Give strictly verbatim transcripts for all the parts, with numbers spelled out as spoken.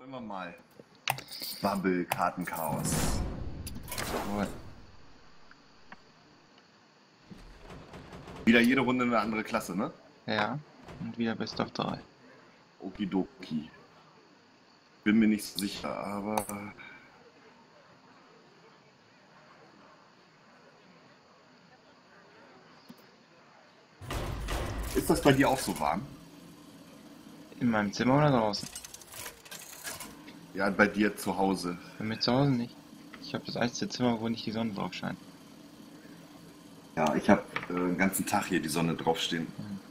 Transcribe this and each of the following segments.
Wollen wir mal. Bubble, Kartenchaos. Cool. Wieder jede Runde eine andere Klasse, ne? Ja, und wieder Best of drei. Okidoki. Bin mir nicht so sicher, aber... Ist das bei dir auch so warm? In meinem Zimmer oder draußen? Ja, bei dir zu Hause. Bei mir zu Hause nicht. Ich habe das einzige Zimmer, wo nicht die Sonne drauf scheint. Ja, ich habe äh, den ganzen Tag hier die Sonne draufstehen.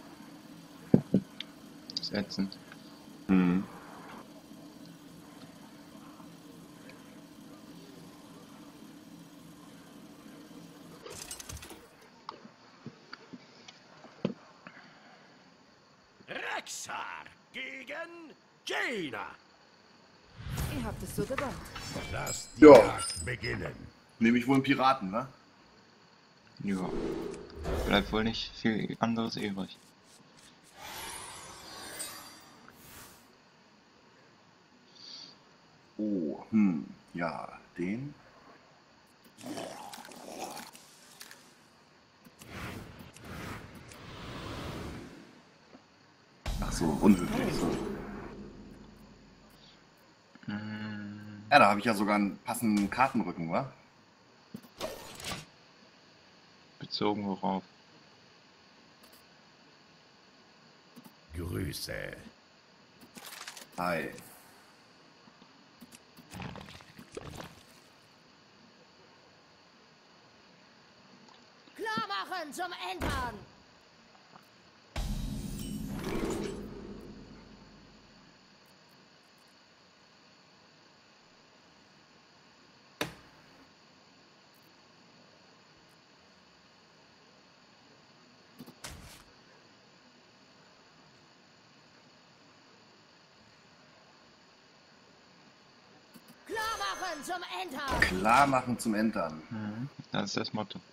Das ist ätzend. Mhm. Rexar gegen Jaina. Ihr habt es so gewollt. Lass die Ja. Jagd beginnen. Nehme ich wohl einen Piraten, ne? Ja. Bleibt wohl nicht viel anderes übrig. Oh, hm, ja, den. Ach so, unhöflich. So. Hm, Ja, da habe ich ja sogar einen passenden Kartenrücken, wa? bezogen worauf? Grüße. Hi. Klar machen zum Entern! Klar machen zum Entern! Klar machen zum Entern. Mhm. Das ist das Motto.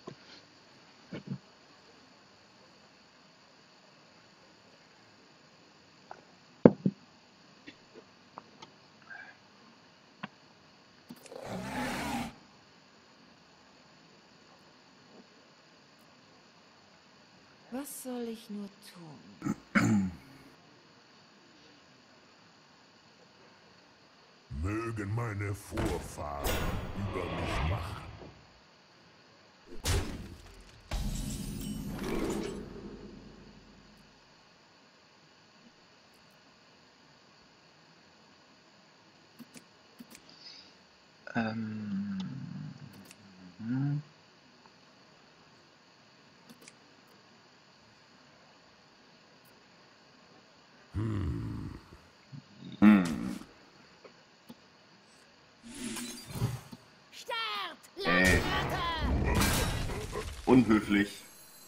Was soll ich nur tun? Mögen meine Vorfahren über mich wachen. Ähm. mhm. Hm. Sterbt! Ey. Landwirte! Unhöflich.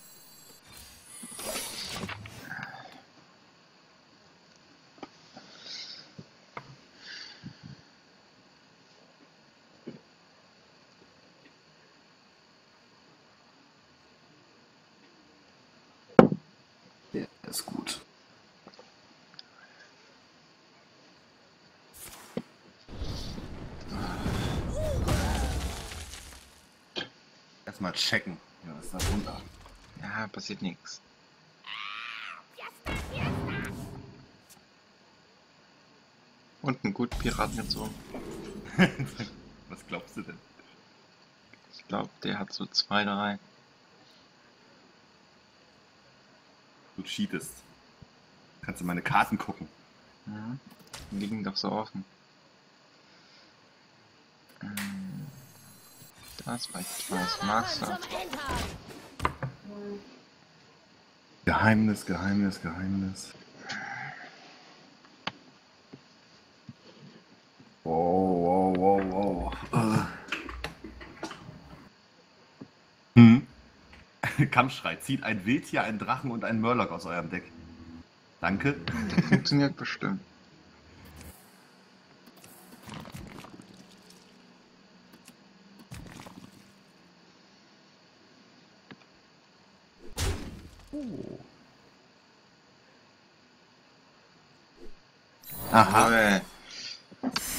Der ist gut. Erstmal checken. Ja, was ist da runter? Ja, passiert nichts. Und einen guten Piraten gezogen. Was glaubst du denn? Ich glaube, der hat so zwei, drei. Du cheatest. Kannst du meine Karten gucken. Mhm. Die liegen doch so offen. Ähm, Das war Klar was machen Master. zum Entern! Geheimnis, Geheimnis, Geheimnis. Wow, wow, wow, wow. Äh. Hm. Kampfschrei. Zieht ein Wildtier, einen Drachen und einen Murloc aus eurem Deck. Danke. Funktioniert bestimmt. Oh. Aha. Jawohl.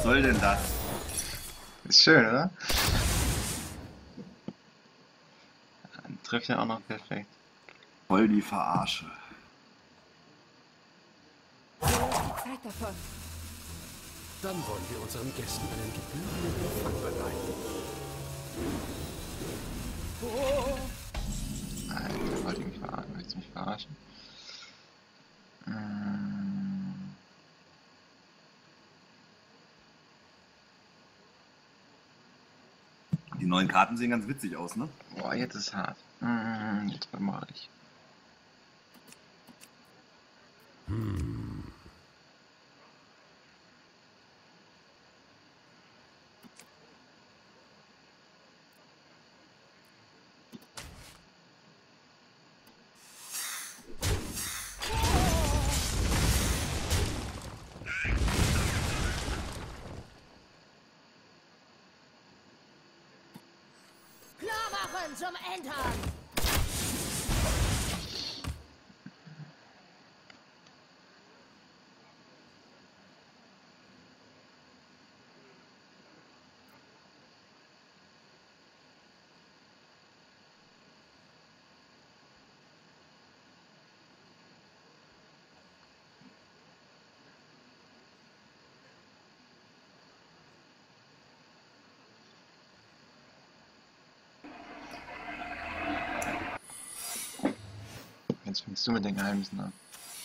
Was soll denn das? Ist schön, oder? Dann trifft er auch noch perfekt. Voll die Verarsche. Zeit davon. Dann wollen wir unseren Gästen einen gebührenden Empfang bereiten. Alter, wollte ich mich verarschen? Willst du mich verarschen? Ähm, Die neuen Karten sehen ganz witzig aus, ne? boah, jetzt ist hart. Mm, Jetzt mache ich. Klar machen zum Entern. Jetzt fängst du mit den Geheimnissen an.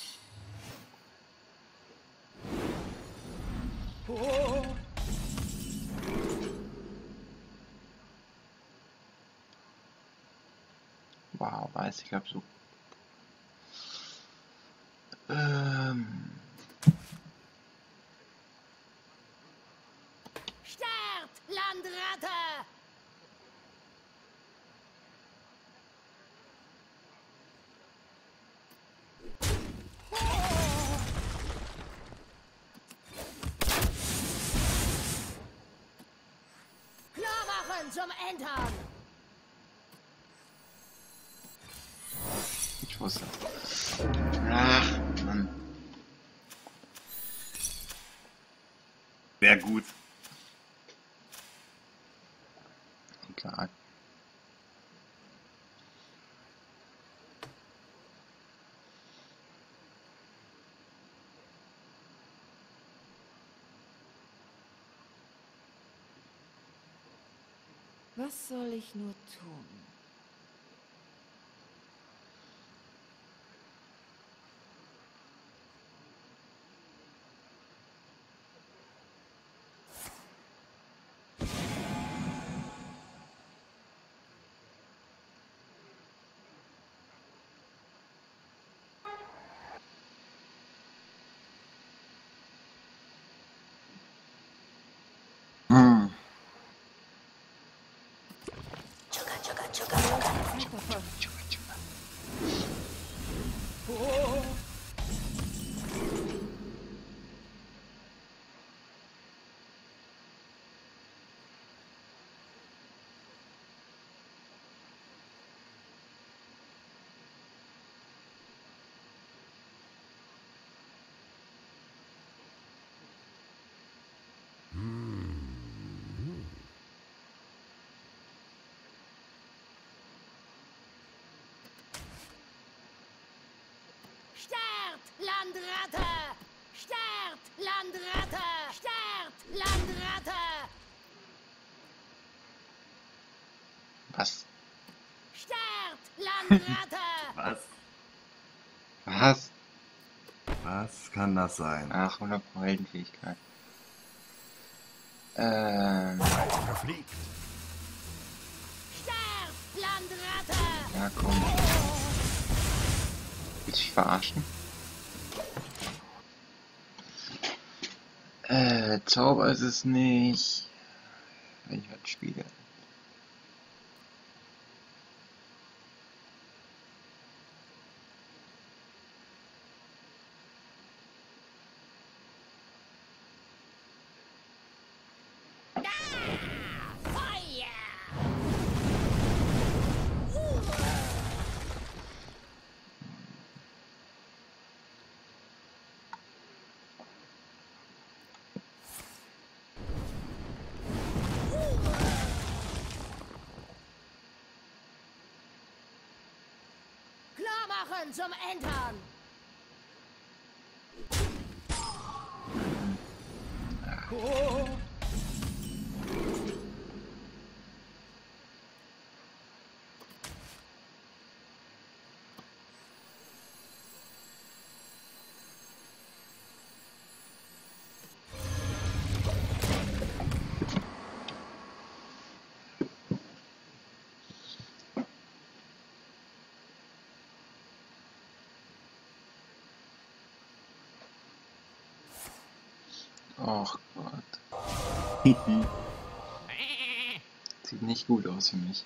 Wow, weiß ich hab so. Ähm. Start, Landratte. Klar machen zum Entern. Ich wusste. Ach, Mann. Sehr gut. Egal. Was soll ich nur tun? Hm. Zeit davon. Start, Landratte! Start, Landratte! Start, Landratte! Was? Start, Landratte! Was? Was? Was kann das sein? Ach, hundert Pro Heldenfähigkeit. Ähm. Verfliegt. Start, Landratte! Ja, komm. Willst du mich verarschen? Äh, Zauber ist es nicht. Wenn ich halt spiele. Feuer! machen zum Entern. Och Gott. Sieht nicht gut aus für mich.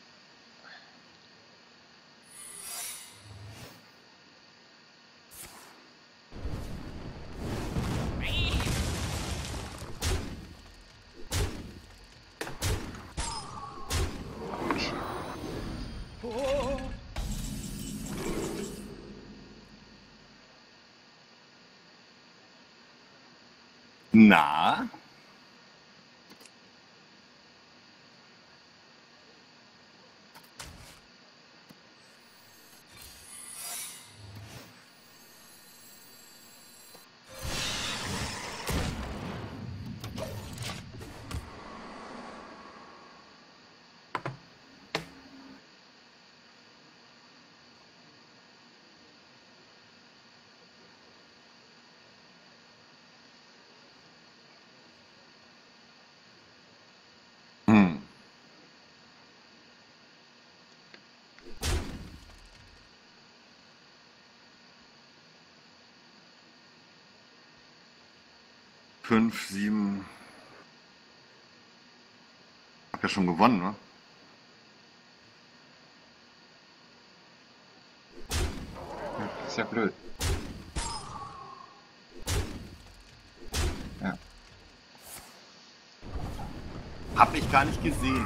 Na? Hm. Fünf, sieben. Hab ja schon gewonnen, ne? Ja, ist ja blöd. Ja. Hab ich gar nicht gesehen.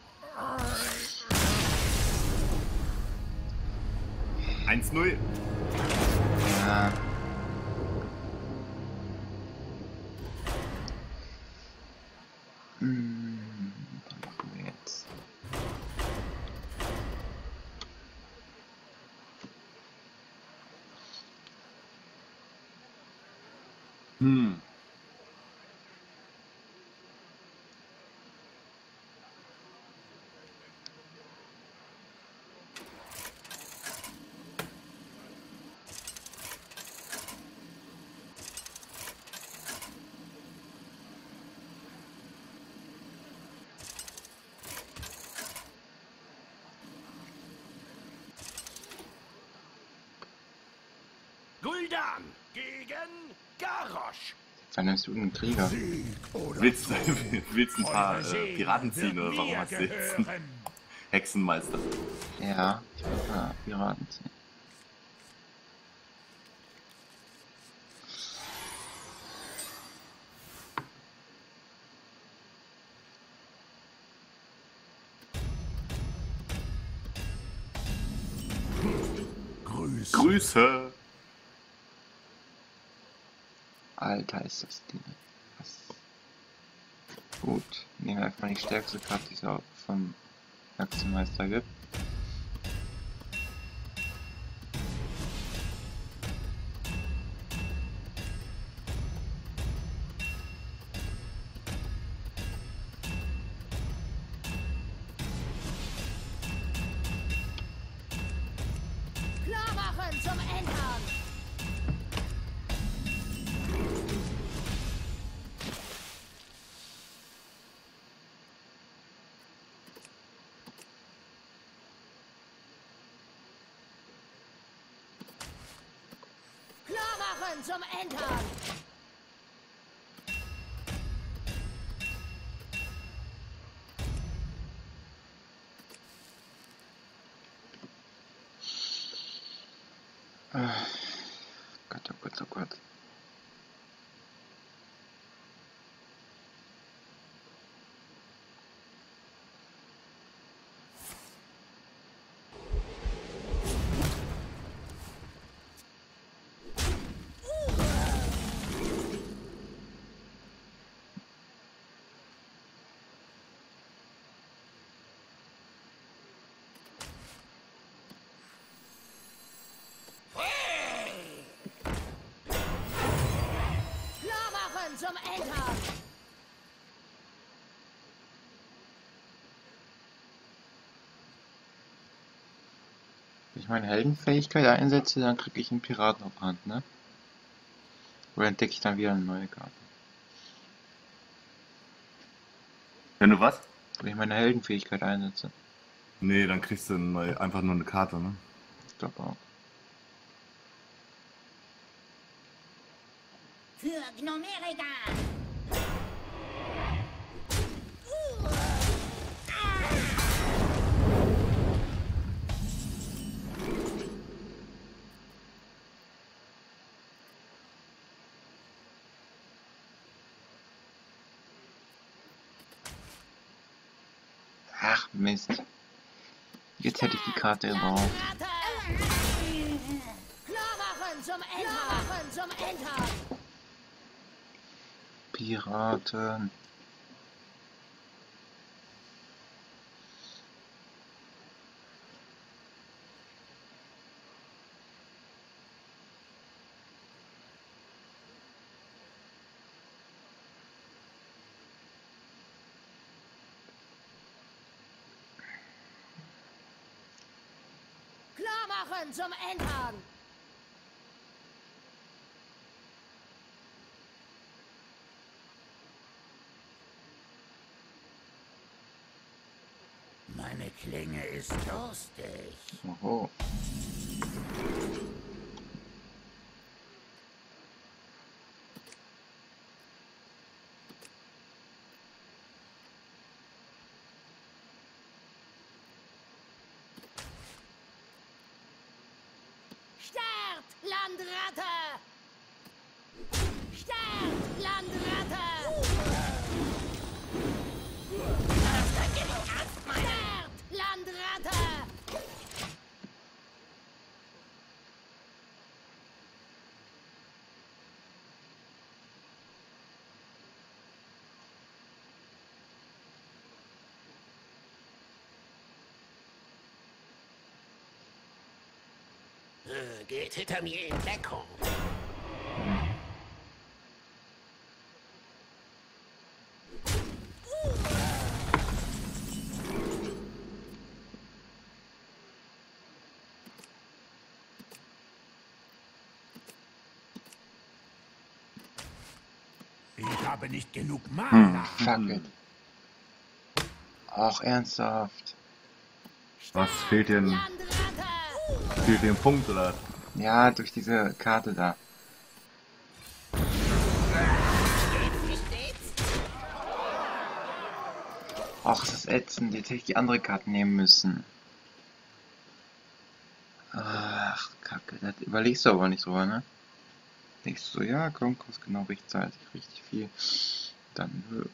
eins null. Ja. Hm, was machen wir jetzt? Hm. Gul'dan gegen Garrosh. Wann nimmst du einen Krieger? Sieg oder Willst, Tod. willst ein paar Eure äh, Seele Piraten ziehen wird oder warum mir hast du jetzt einen gehören. Hexenmeister? Ja, ich will ein paar Piraten ziehen. Grüß. Grüße! Alter, ist das Ding. Was? Gut, nehmen wir einfach mal die stärkste Karte, die es auch vom Hexenmeister gibt. Klar machen zum Entern. Klar machen zum Entern. Ah, Gott, oh Gott, oh Gott. zum Entern! Wenn ich meine Heldenfähigkeit einsetze, dann kriege ich einen Piraten auf Hand, ne? Oder entdecke ich dann wieder eine neue Karte? Wenn du was? Wenn ich meine Heldenfähigkeit einsetze. Nee, dann kriegst du neu, einfach nur eine Karte, ne? Ich glaube auch. Für Gnomerica! Ach, Mist. Jetzt hätte ich die Karte gebraucht. Klar machen zum Entern! Machen zum Entern! Piraten. Klar machen zum Entern! Meine Klinge ist durstig. Oho. Sterbt, Landratte! Sterbt, Landratte! Sterbt, Landratte! Äh, Geht hinter mir in Deckung. Ich habe nicht genug Hm, Mana. fuck it. Auch ernsthaft. Was fehlt dir? Ein, Landratte! fehlt dir ein Punkt oder? Ja, durch diese Karte da. Ach, es ist ätzend. Jetzt hätte ich die andere Karte nehmen müssen. Ach, Kacke. Das überlegst du aber nicht drüber, ne? Denkst du so, ja, komm, kostet genau rechtzeitig richtig viel. Dann, nö.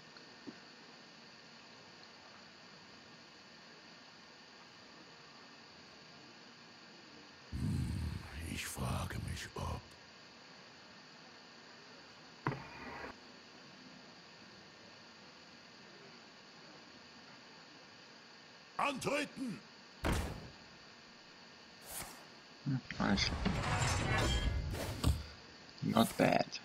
Ich frage mich, ob... Antreten! Hm, falsch. Not bad.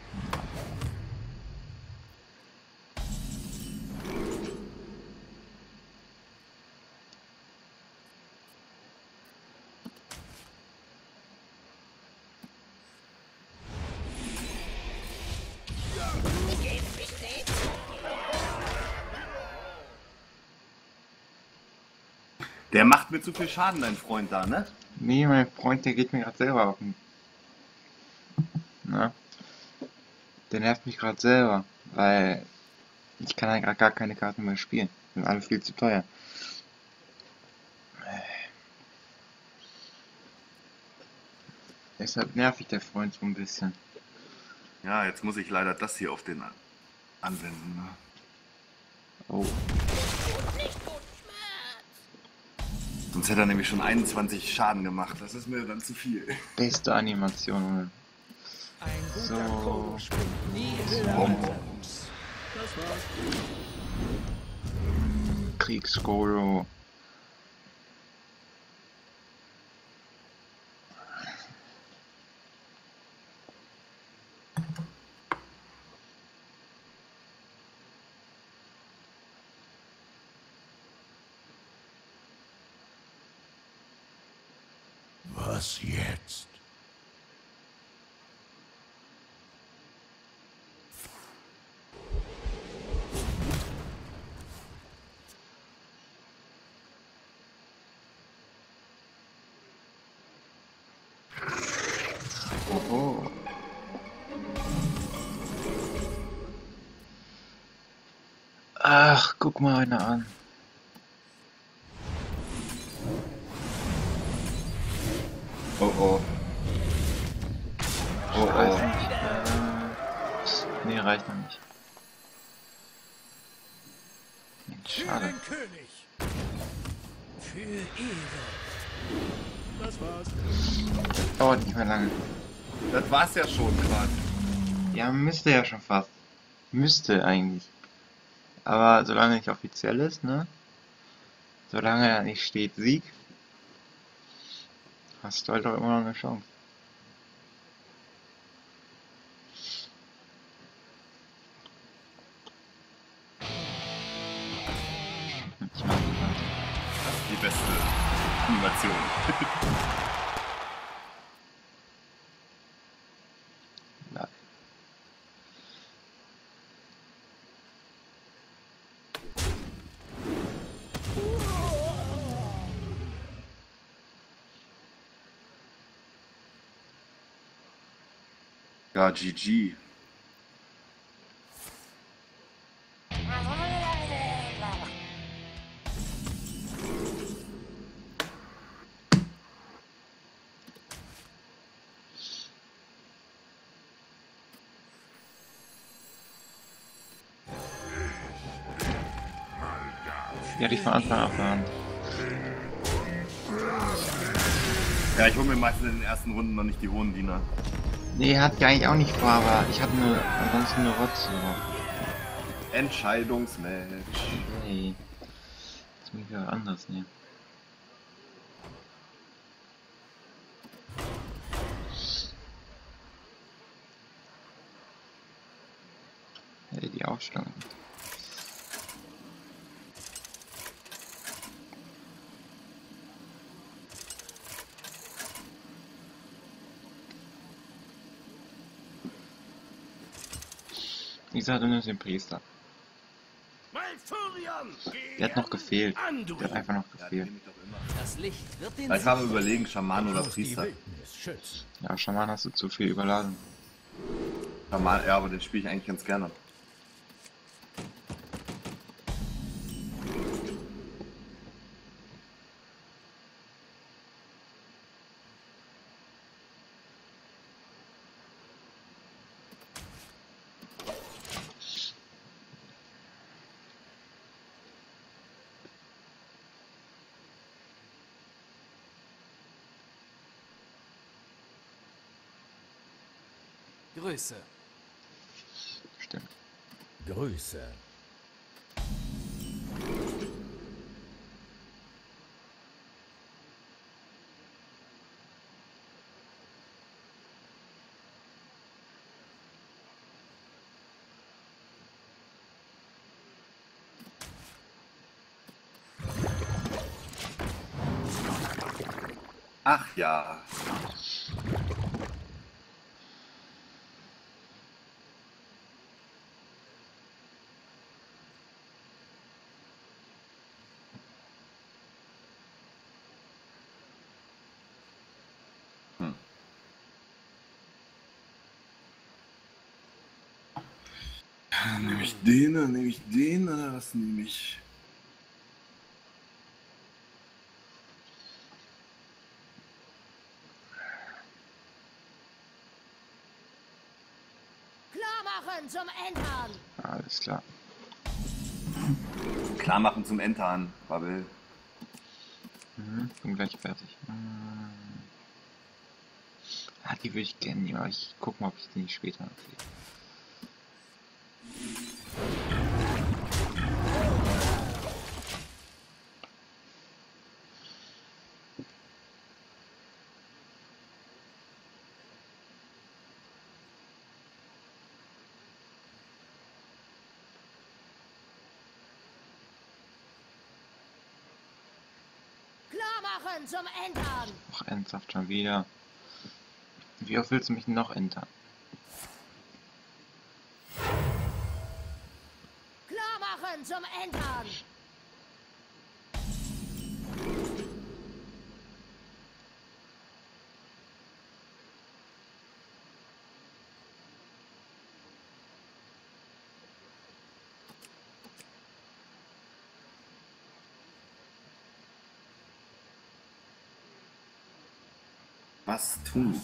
Der macht mir zu viel Schaden, dein Freund da, ne? Nee, mein Freund, der geht mir gerade selber auf den... Na? Der nervt mich gerade selber, weil ich kann ja gerade gar keine Karten mehr spielen. Die sind alle viel zu teuer. Deshalb nervt ich der Freund so ein bisschen. Ja, jetzt muss ich leider das hier auf den an- anwenden. Ne? Oh, Sonst hätte er nämlich schon einundzwanzig Schaden gemacht. Das ist mir dann zu viel. beste Animation. Ein guter So. Chor springt nie höher Bom. als er muss. Das war's. Kriegsgoro. Was jetzt? Oho. Ach, guck mal einer an. Oh oh. Oh oh. Äh, nee, reicht noch nicht. Mensch, schade. König. Für Ehre. Das war's. Dauert nicht mehr lange. Das war's ja schon quasi. Ja, müsste ja schon fast. Müsste eigentlich. Aber solange nicht offiziell ist, ne? Solange da nicht steht Sieg, hast du halt auch immer noch eine Chance. Ich mag die Karte. Das ist die beste Animation. Ja. Ja, G G. Die hatte ich von Anfang an verhandelt. Ja, ich hole mir meistens in den ersten Runden noch nicht die hohen Diener. Nee, hatte ich eigentlich auch nicht vor, aber ich hatte nur ansonsten eine Rotze. Entscheidungsmatch. Hey. Das muss ich wieder anders nehmen. Hey, die Aufstellung. Ich sag, du nimmst den Priester. Der hat noch gefehlt. Der hat einfach noch Ja, die gefehlt. nehme ich doch immer. Das Licht wird den Weil ich habe überlegen, Schaman oder Die Priester. Wildnis schützen. Ja, Schaman hast du zu viel überladen. Schaman, ja, aber den spiele ich eigentlich ganz gerne. Größe. Stimmt. Größe. Ach ja. Hm. Nehme ich den, dann nehme ich den, oder was nehme ich? Klar machen zum Entern. Alles klar. Klar machen zum Entern, Babbel. Mhm, bin gleich fertig. Mhm. Ah, die würde ich gerne nehmen, aber ich guck mal, ob ich die nicht später kriege. Klar machen zum Entern. Ach, ernsthaft schon wieder. Wie oft willst du mich noch entern? Klar machen zum Entern. Was tun?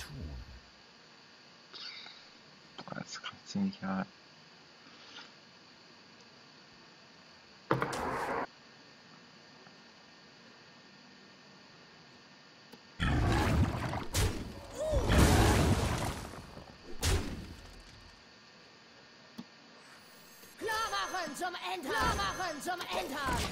Boah, das kann ich nicht hart. Klar machen zum Entern. Klar machen zum Entern.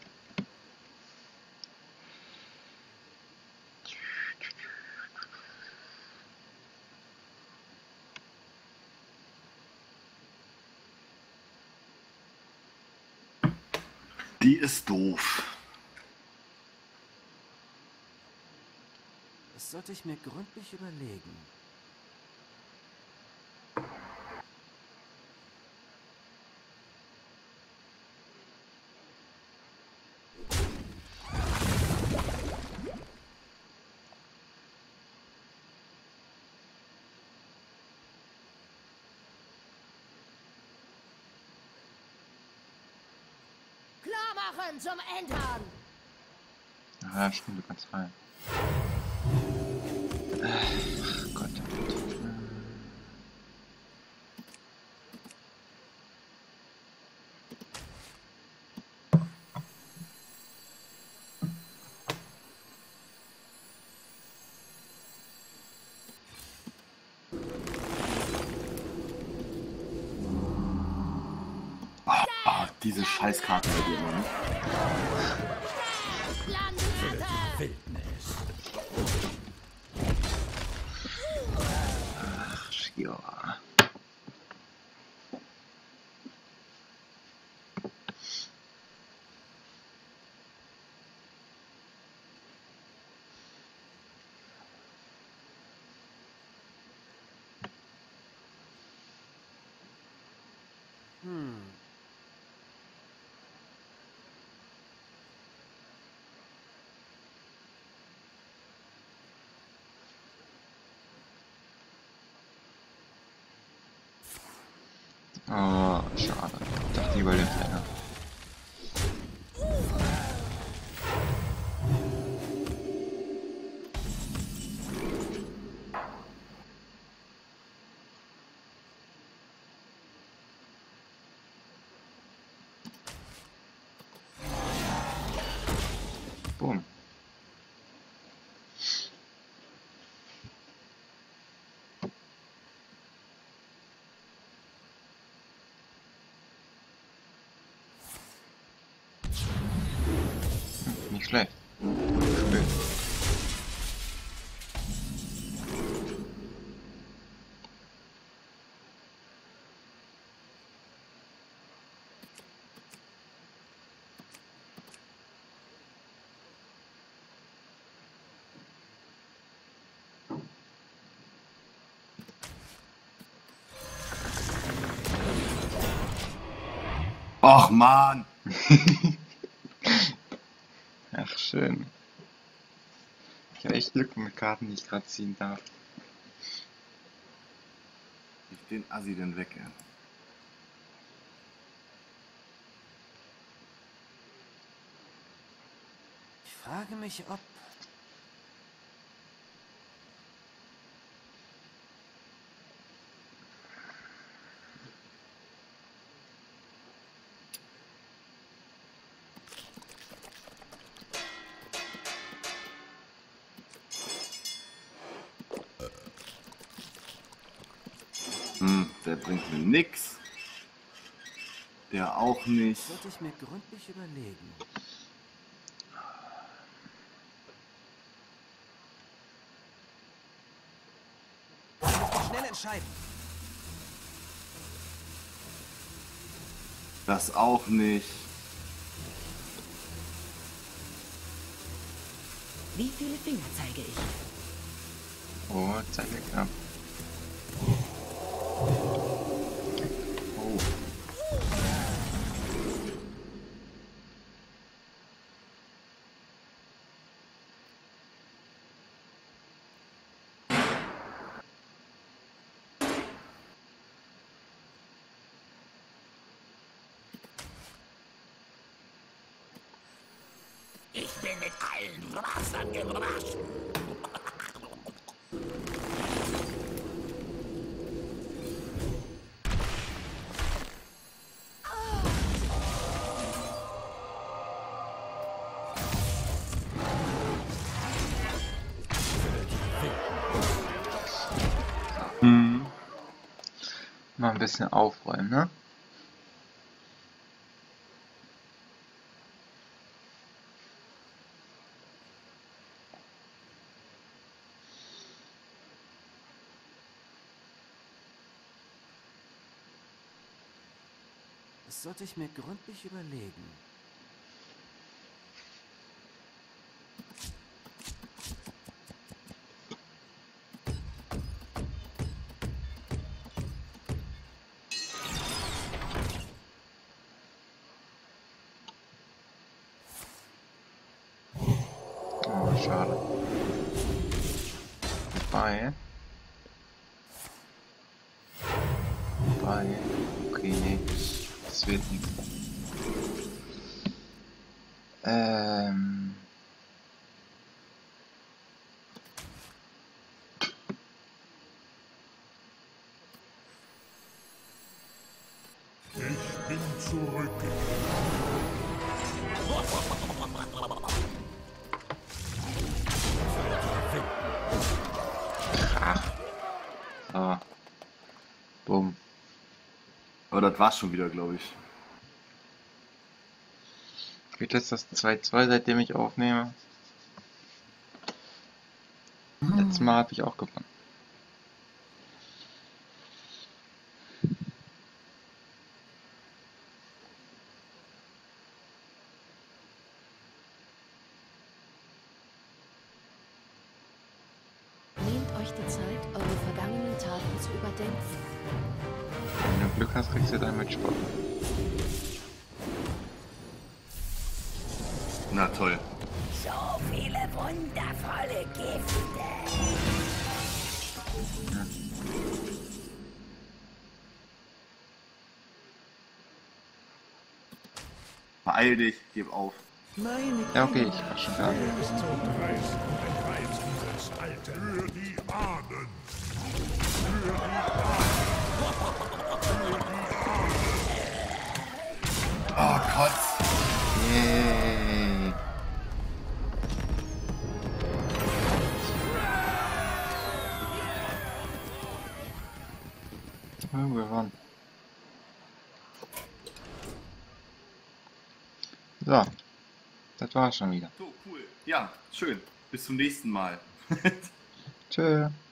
Die ist doof. Das sollte ich mir gründlich überlegen. Klar machen zum Entern. Ja, stimmt, du kannst rein. Ach Gott, oh Gott. Ah, diese Scheißkarte bei dir, Mann. Landwirte. Wildnis. Ach, ja. Hm. Oh, schade. Ich dachte, die überlebt länger. Boom. Hm, nicht schlecht. Gespielt. Och, Mann. Ach, schön. Ich habe echt Glück mit Karten, die ich gerade ziehen darf. Ich den Assi denn weg, ey. Ich frage mich, ob... Hm, der bringt mir nix. Der auch nicht. Das sollte ich mir gründlich überlegen. Ich muss mich schnell entscheiden. Das auch nicht. Wie viele Finger zeige ich? Oh, Zeit weg knapp. Oh. Ich bin mit allen Wassern gewaschen. Hm. Mal ein bisschen aufräumen, ne? Das sollte ich mir gründlich überlegen. Oh, schade. Wobei. Wobei. Okay, nee. Das wird nichts. Ähm. Ich bin zurückgekehrt. So. Bumm. Aber das war's schon wieder, glaube ich. Geht jetzt das zwei zwei, seitdem ich aufnehme? Letztes Mal habe ich auch gewonnen. Nehmt euch die Zeit, eure vergangenen Taten zu überdenken. Wenn du Glück hast, kriegst du deinen Mitsport. Na toll. So viele wundervolle Gifte. Beeil dich, gib auf. Ja, okay, ich war schon da. Zerreißen den Reiz dieses Alten. Für die Ahnen. Für die Ahnen. Oh Gott. Yay. Oh, gewonnen. So, das war's schon wieder. So, cool. Ja, schön. Bis zum nächsten Mal. Tschö.